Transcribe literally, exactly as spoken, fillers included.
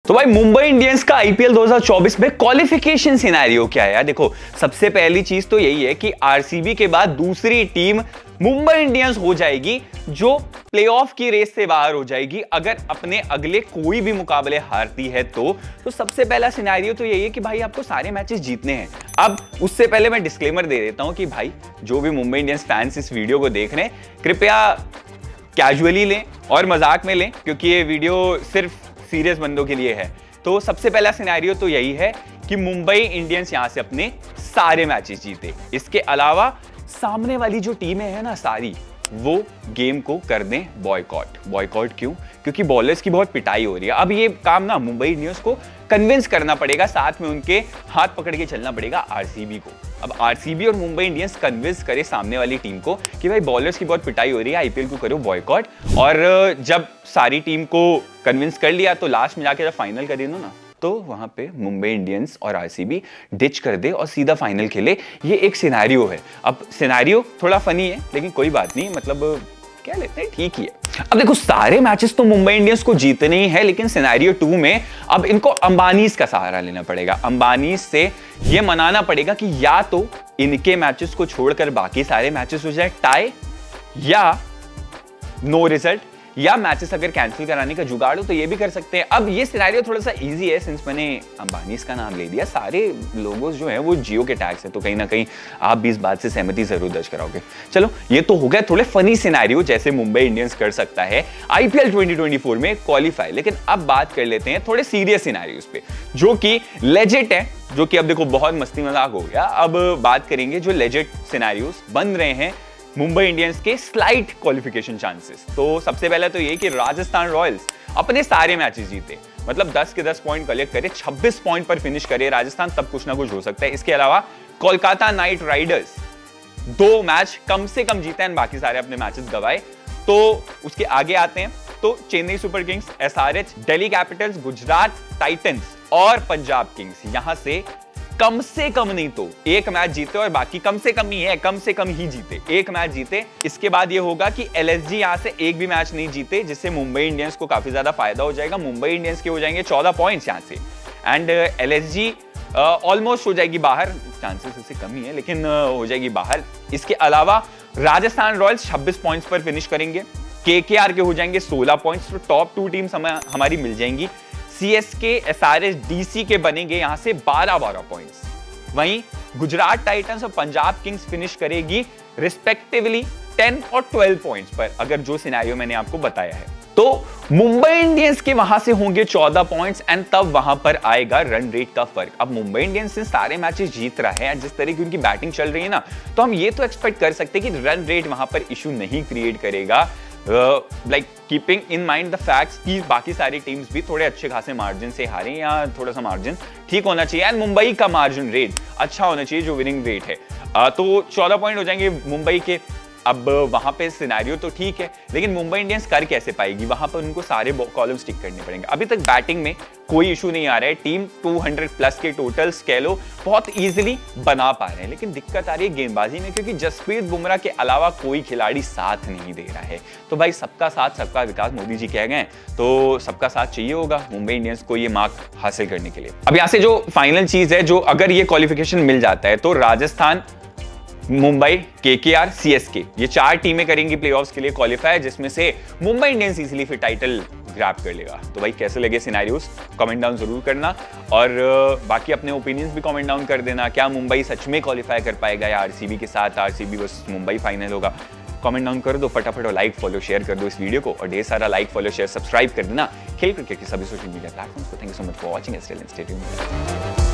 तो भाई मुंबई इंडियंस का आईपीएल दो हज़ार चौबीस में क्वालिफिकेशन सिनेरियो क्या है यार? देखो, सबसे पहली चीज तो यही है कि आरसीबी के बाद दूसरी टीम मुंबई इंडियंस हो जाएगी जो प्लेऑफ की रेस से बाहर हो जाएगी अगर अपने अगले कोई भी मुकाबले हारती है तो तो सबसे पहला सिनेरियो तो यही है कि भाई आपको सारे मैचेस जीतने हैं। अब उससे पहले मैं डिस्क्लेमर दे देता हूं कि भाई जो भी मुंबई इंडियंस फैंस इस वीडियो को देख रहे हैं कृपया कैजुअली लें और मजाक में लें, क्योंकि ये वीडियो सिर्फ सीरियस बंदों के लिए है। तो सबसे पहला सिनेरियो तो यही है कि मुंबई इंडियंस यहां से अपने सारे मैचेस जीते। इसके अलावा सामने वाली जो टीमें हैं ना सारी, वो गेम को कर दें बॉयकॉट। बॉयकॉट क्यों? क्योंकि बॉलर्स की बहुत पिटाई हो रही है। अब ये काम ना मुंबई इंडियंस को कन्विंस करना पड़ेगा, साथ में उनके हाथ पकड़ के चलना पड़ेगा आरसीबी को। अब आरसीबी और मुंबई इंडियंस कन्विंस करे सामने वाली टीम को कि भाई बॉलर्स की बहुत पिटाई हो रही है, आईपीएल को करो बॉयकॉट। और जब सारी टीम को कन्विंस कर लिया तो लास्ट में जाके जब फाइनल कर देना ना, तो वहां पे मुंबई इंडियंस और आरसीबी डिच कर दे और सीधा फाइनल खेले। ये एक सिनेरियो है। अब सिनेरियो थोड़ा फनी है लेकिन कोई बात नहीं, मतलब क्या लेते हैं, ठीक ही है। अब देखो, सारे मैचेस तो मुंबई इंडियंस को जीतने ही है, लेकिन सिनेरियो टू में अब इनको अंबानीज का सहारा लेना पड़ेगा। अंबानीज से ये मनाना पड़ेगा कि या तो इनके मैचेस को छोड़कर बाकी सारे मैचेस हो जाए टाई, या नो रिजल्ट, या मैचेस अगर कैंसिल कराने का जुगाड़ हो तो ये भी कर सकते हैं। अब ये सिनेरियो थोड़ा सा इजी है सिंस मैंने अंबानीज का नाम ले दिया। सारे लोगों जो हैं वो जियो के टैग्स हैं, तो कहीं ना कहीं आप भी इस बात से सहमति जरूर दर्ज कराओगे। चलो, ये तो हो गया थोड़े फनी सिनेरियो जैसे मुंबई इंडियंस कर सकता है आईपीएल ट्वेंटी ट्वेंटी फोर में क्वालिफाई। लेकिन अब बात कर लेते हैं थोड़े सीरियस सिनेरियोज पे जो कि लेजिट है, जो कि अब देखो बहुत मस्ती मजाक हो गया। अब बात करेंगे जो लेजिट सिनेरियोज बन रहे हैं मुंबई इंडियंस के स्लाइट क्वालिफिकेशन चांसेस। तो सबसे पहले तो ये कि राजस्थान रॉयल्स अपने सारे मैचेस जीते, मतलब दस के दस पॉइंट कलेक्ट करे, छब्बीस पॉइंट पर फिनिश करे राजस्थान, तब कुछ ना कुछ हो सकता है। इसके अलावा कोलकाता नाइट राइडर्स दो मैच कम से कम जीते हैं, बाकी सारे अपने मैचेस गवाए। तो उसके आगे आते हैं तो Chennai Super Kings, SRH, Delhi Capitals, Gujarat Titans और पंजाब किंग्स यहां से कम से कम नहीं तो एक मैच जीते, और बाकी कम से कम ही है, कम से कम ही जीते, एक मैच जीते। इसके बाद ये होगा कि एलएसजी यहां से एक भी मैच नहीं जीते, जिससे मुंबई इंडियंस को काफी ज्यादा फायदा हो जाएगा। मुंबई इंडियंस के हो जाएंगे चौदह पॉइंट्स यहां से, एंड एलएसजी ऑलमोस्ट हो जाएगी बाहर, चांसेस इससे कम ही है लेकिन uh, हो जाएगी बाहर। इसके अलावा राजस्थान रॉयल्स छब्बीस पॉइंट्स पर फिनिश करेंगे, केकेआर के हो जाएंगे सोलह पॉइंट्स, तो टॉप टू टीम्स हमारी मिल जाएंगी। सीएसके, एसआरएच, डीसी के बनेंगे यहां से बारह बारह पॉइंट्स। वहीं गुजरात टाइटंस और पंजाब किंग्स फिनिश करेगी रिस्पेक्टिवली टेन और ट्वेल्व पॉइंट्स पर, अगर जो सिनेरियो मैंने आपको बताया है। तो मुंबई इंडियंस के वहां से होंगे चौदह पॉइंट्स, एंड तब वहां पर आएगा रन रेट का फर्क। अब मुंबई इंडियंस से सारे मैचेस जीत रहा है, जिस तरह की उनकी बैटिंग चल रही है ना, तो हम ये तो एक्सपेक्ट कर सकते हैं कि रन रेट वहां पर इशू नहीं क्रिएट करेगा, like keeping in mind the facts कि बाकी सारी टीम्स भी थोड़े अच्छे खासे मार्जिन से हारे, या थोड़ा सा मार्जिन ठीक होना चाहिए, एंड मुंबई का मार्जिन रेट अच्छा होना चाहिए जो विनिंग रेट है। uh, तो चौदह पॉइंट हो जाएंगे मुंबई के। अब वहां पे सिनेरियो तो ठीक है, लेकिन मुंबई इंडियंस कर कैसे पाएगी? वहां पर उनको सारे कॉलम स्टिक करने पड़ेंगे। अभी तक बैटिंग में कोई इशू नहीं आ रहा है, टीम दो सौ प्लस के टोटल्स कह लो बहुत इजीली बना पा रहे हैं, लेकिन दिक्कत आ रही है गेंदबाजी में, क्योंकि जसप्रीत बुमराह के अलावा कोई खिलाड़ी साथ नहीं दे रहा है। तो भाई सबका साथ सबका विकास मोदी जी कह गए, तो सबका साथ चाहिए होगा मुंबई इंडियंस को ये मार्क हासिल करने के लिए। अब यहां से जो फाइनल चीज है, जो अगर ये क्वालिफिकेशन मिल जाता है तो राजस्थान, मुंबई, केकेआर, सीएसके ये चार टीमें करेंगी प्लेऑफ्स के लिए क्वालिफाई, जिसमें से मुंबई इंडियंस इजीली फिर टाइटल ग्रैब कर लेगा। तो भाई कैसे लगे सिनेरियोस कमेंट डाउन जरूर करना, और बाकी अपने ओपिनियंस भी कमेंट डाउन कर देना। क्या मुंबई सच में क्वालिफाई कर पाएगा या आरसीबी के साथ आरसीबी वर्सेस मुंबई फाइनल होगा? कमेंट डाउन कर दो फटाफट, और लाइक फॉलो शेयर कर दो इस वीडियो को, और ढेर सारा लाइक फॉलो शेयर सब्सक्राइब कर देना खेल क्रिकेट के सभी सोशल मीडिया प्लेटफॉर्म्स को। Thank you so much for watching, stay tuned.